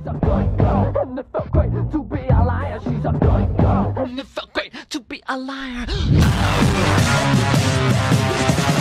a good girl, and it felt great to be a liar. She's a good girl, and it felt great to be a liar.